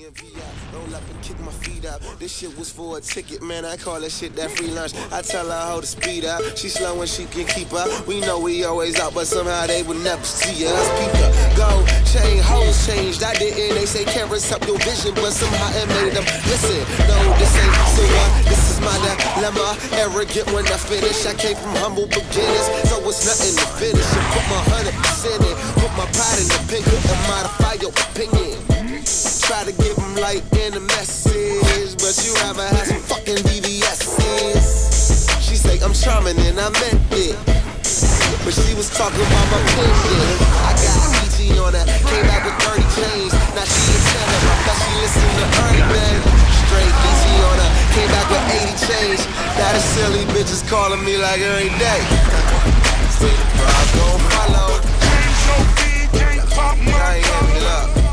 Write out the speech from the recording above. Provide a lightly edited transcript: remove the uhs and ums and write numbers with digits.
DMV out, roll up and kick my feet out. This shit was for a ticket, man. I call that shit that free lunch. I tell her how to speed out. She slow and she can keep up. We know we always out, but somehow they would never see us. Peep the go, chain, hoes changed. I didn't. They say carrots up your vision, but somehow it made them listen. No, this ain't sewer. This is my dilemma. Arrogant when I finish. I came from humble beginnings, so it's nothing to finish. And put my 100% in. Put my pride in the pen, couldn't modify your opinion. Try to give them light in the message, but you rather have some fucking VVS's. She say I'm charming and I meant it, but she was talking about my opinion. I got EG on her, came back with 30 chains. Now she a tenor, I bet she listen to Ernie. Straight EG on her, came back with 80 chains. Now the silly bitches calling me like every day. See the vibe gon' follow. I ain't up.